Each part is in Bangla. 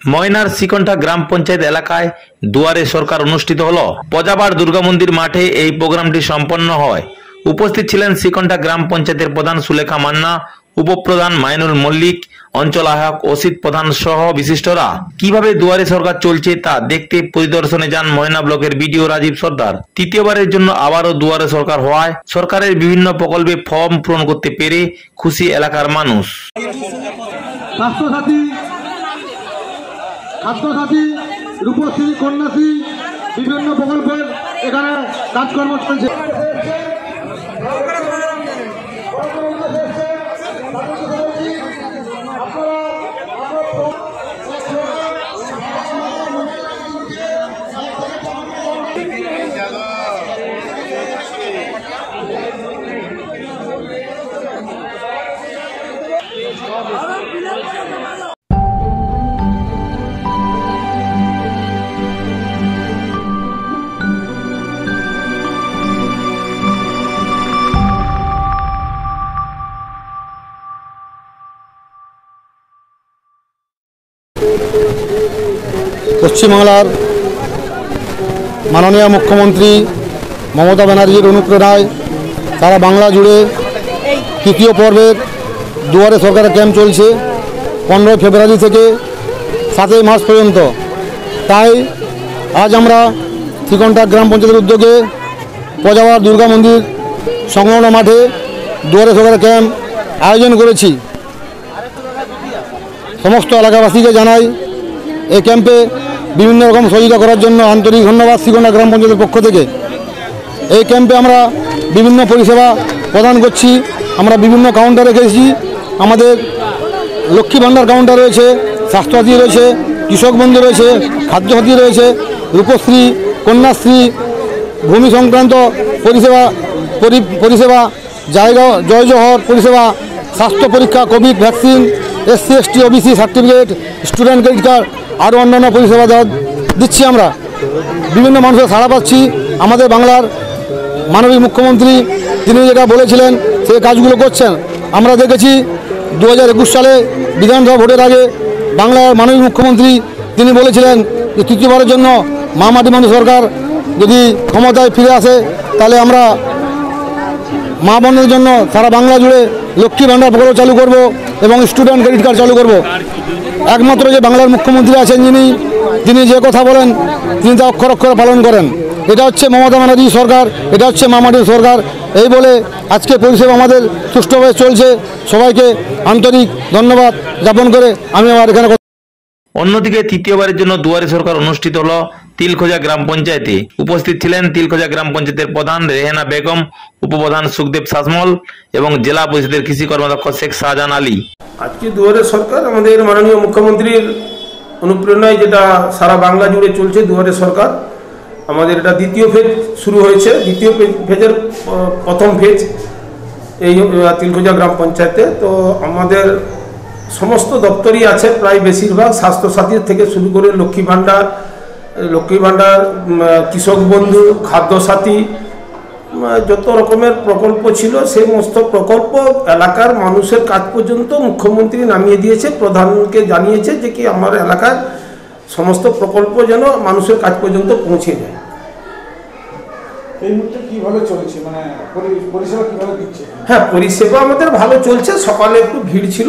ময়নার শ্রীকণ্ঠা গ্রাম পঞ্চায়েত এলাকায় দুয়ারে সরকার অনুষ্ঠিত হলো। পজাবার দুর্গা মন্দির মাঠে এই প্রোগ্রামটি সম্পন্ন হয়। উপস্থিত ছিলেন শ্রীকণ্ঠা গ্রাম পঞ্চায়েতের প্রধান সুলেখা মান্না, উপপ্রধান মাইনুল মল্লিক, অঞ্চল আহ্বায়ক অসিত প্রধান সহ বিশিষ্টরা। কিভাবে দুয়ারে সরকার চলছে তা দেখতে পরিদর্শনে যান ময়না ব্লকের বিডিও রাজীব সর্দার। তৃতীয়বারের জন্য আবারও দুয়ারে সরকার হওয়ায় সরকারের বিভিন্ন প্রকল্পে ফর্ম পূরণ করতে পেরে খুশি এলাকার মানুষ। খাদ্যসাথী, রূপশ্রী, কন্যাশ্রী বিভিন্ন প্রকল্পের এখানে কাজকর্ম চলছে। পশ্চিমবাংলার মাননীয় মুখ্যমন্ত্রী মমতা ব্যানার্জির অনুপ্রেরণায় সারা বাংলা জুড়ে তৃতীয় পর্বের দুয়ারে সরকারের ক্যাম্প চলছে 15 ফেব্রুয়ারি থেকে 7 মার্চ পর্যন্ত। তাই আজ আমরা শ্রীকণ্ঠা গ্রাম পঞ্চায়েতের উদ্যোগে পজাবার দুর্গা মন্দির সংলগ্ন মাঠে দুয়ারে সরকারের ক্যাম্প আয়োজন করেছি। সমস্ত এলাকাবাসীকে জানাই এই ক্যাম্পে বিভিন্ন রকম সহযোগিতা করার জন্য আন্তরিক ধন্যবাদ শ্রীকণ্ঠা গ্রাম পঞ্চায়েতের পক্ষ থেকে। এই ক্যাম্পে আমরা বিভিন্ন পরিষেবা প্রদান করছি। আমরা বিভিন্ন কাউন্টার রেখেছি। আমাদের লক্ষ্মী ভাণ্ডার কাউন্টার রয়েছে, স্বাস্থ্যসাথী রয়েছে, কৃষক বন্ধু রয়েছে, খাদ্যসাথী রয়েছে, রূপশ্রী, কন্যাশ্রী, ভূমি সংক্রান্ত পরিষেবা জায়গা জয় জহর পরিষেবা, স্বাস্থ্য পরীক্ষা, covid vaccine, SC ST OBC certificate, student credit card, আরও অন্যান্য পরিষেবা দিচ্ছি। আমরা বিভিন্ন মানুষের সাড়া পাচ্ছি। আমাদের বাংলার মাননীয় মুখ্যমন্ত্রী তিনি যেটা বলেছিলেন সেই কাজগুলো করছেন। আমরা দেখেছি 2021 সালে বিধানসভা ভোটের আগে বাংলার মাননীয় মুখ্যমন্ত্রী তিনি বলেছিলেন যে তৃতীয়বারের জন্য মাটি মানুষ সরকার যদি ক্ষমতায় ফিরে আসে তাহলে আমরা মা বোনদের জন্য সারা বাংলা জুড়ে লক্ষ্মী ভাণ্ডার প্রকল্প চালু করব এবং স্টুডেন্ট ক্রেডিট কার্ড চালু করব। একমাত্র যে বাংলার মুখ্যমন্ত্রী আছেন তিনি যে কথা বলেন তিনি তা অক্ষর অক্ষরে পালন করেন। এটা হচ্ছে মমতা ব্যানার্জি সরকার, এটা হচ্ছে মাটির সরকার। এই বলে আজকে পরিষেবা আমাদের সুষ্ঠুভাবে চলছে। সবাইকে আন্তরিক ধন্যবাদ জ্ঞাপন করে আমি আমার এখানে। অন্যদিকে তৃতীয়বারের জন্য দুয়ারে সরকার অনুষ্ঠিত হলো তিলখোজা গ্রাম পঞ্চায়েতে। উপস্থিত ছিলেন তিলখোজা গ্রাম পঞ্চায়েতের প্রধান রেহেনা বেগম, উপপ্রধান সুখদেব শাসমল এবং জেলা পরিষদের কৃষি কর্মাধ্যক্ষ শেখ শাহজাহান আলী। আজকে দুয়ারে সরকার আমাদের মাননীয় মুখ্যমন্ত্রীর অনুপ্রেরণায় যেটা সারা বাংলা জুড়ে চলছে দুয়ারে সরকার, আমাদের এটা দ্বিতীয় ফেজ শুরু হয়েছে। দ্বিতীয় ফেজের প্রথম ফেজ এই তিলখোজা গ্রাম পঞ্চায়েতে। তো আমাদের সমস্ত দপ্তরই আছে, প্রায় বেশিরভাগ স্বাস্থ্যসাথীর থেকে শুরু করে লক্ষ্মী ভাণ্ডার, কৃষক বন্ধু, খাদ্যসাথী, যত রকমের প্রকল্প ছিল সেই সমস্ত প্রকল্প এলাকার মানুষের কাজ পর্যন্ত মুখ্যমন্ত্রী নামিয়ে দিয়েছে। প্রধানকে জানিয়েছে যে কি আমার এলাকার সমস্ত প্রকল্প যেন মানুষের কাজ পর্যন্ত পৌঁছে যায়। এই মুহূর্তে কিভাবে চলছে, মানে পরিষেবা কিভাবে দিচ্ছে? হ্যাঁ, পরিষেবা আমাদের ভালো চলছে। সকালে একটু ভিড় ছিল,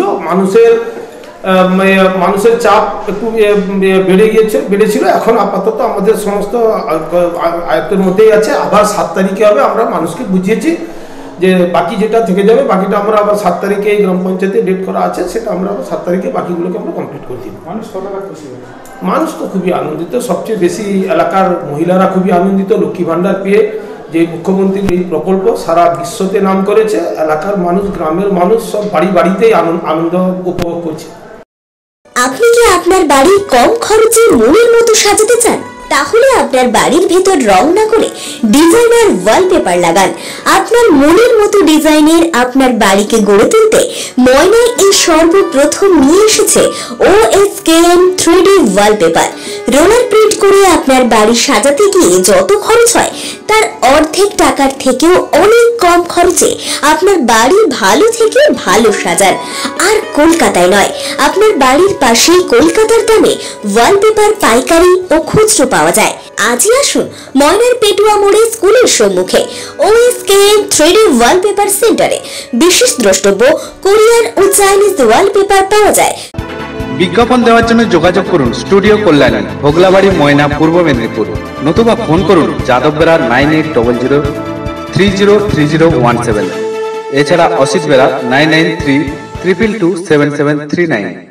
মানুষের চাপ একটু বেড়েছিল। এখন আপাতত আমাদের সমস্ত আয়ত্তের মধ্যেই আছে। আবার 7 তারিখে হবে। আমরা মানুষকে বুঝিয়েছি যে বাকি যেটা থেকে যাবে বাকিটা আমরা আবার 7 তারিখে এই গ্রাম পঞ্চায়েতে ডেট করা আছে, সেটা আমরা আবার 7 তারিখে বাকিগুলোকে আমরা কমপ্লিট করে দিব। মানুষ তো খুবই আনন্দিত। সবচেয়ে বেশি এলাকার মহিলারা খুবই আনন্দিত লক্ষ্মী ভাণ্ডার পেয়ে। যে মুখ্যমন্ত্রীর এই প্রকল্প সারা বিশ্বতে নাম করেছে, এলাকার মানুষ, গ্রামের মানুষ সব বাড়িতেই আনন্দ উপভোগ করছে। আপনি কি আপনার বাড়ি কম খরচে মনের মতো সাজাতে চান? তাহলে আপনার বাড়ির ভেতর রং না করে ডিজাইনার ওয়ালপেপার লাগান। আপনার মনের মতো ডিজাইনের আপনার বাড়িকে গড়ে তুলতে ময়নায় এই সর্বপ্রথম নিয়ে এসেছে OSKM 3D wallpaper. Roller print করে আপনার বাড়ি সাজাতে গিয়ে যত খরচ হয় তার অর্ধেক টাকার থেকেও অনেক কম খরচে আপনার বাড়ি ভালো থেকে ভালো সাজান। আর কলকাতায় নয়, আপনার বাড়ির পাশেই কলকাতার দামে ওয়ালপেপার পাইকারি ও খুচরো পাওয়া যায়। আজই আসুন ময়নার পেটুয়া মোড়ে স্কুলের সম্মুখে OSKM 3D ওয়ালপেপার সেন্টারে। বিশেষ দ্রষ্টব্য, কোরিয়ান ও চাইনিজ ওয়ালপেপার পাওয়া যায়। বিজ্ঞাপন দেওয়ার জন্য যোগাযোগ করুন স্টুডিও কল্যাণী, ভোগলাবাড়ি, ময়না, পূর্ব মেদিনীপুর। নতুবা ফোন করুন যাদব বেড়া 9800303017। এছাড়া অসিত বেড়া 9932227739।